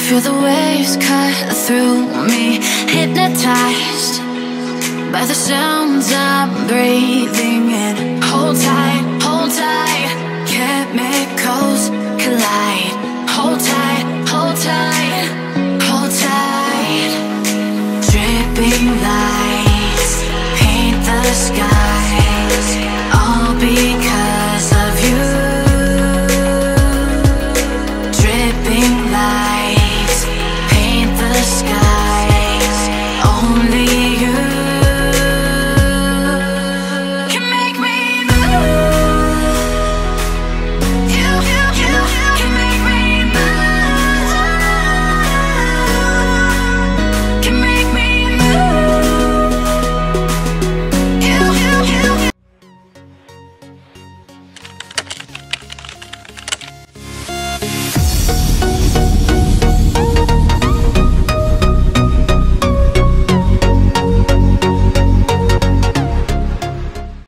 Feel the waves cut through me, hypnotized by the sounds I'm breathing in. Hold tight, hold tight, chemicals collide. Hold tight, hold tight, hold tight. Dripping lights paint the sky.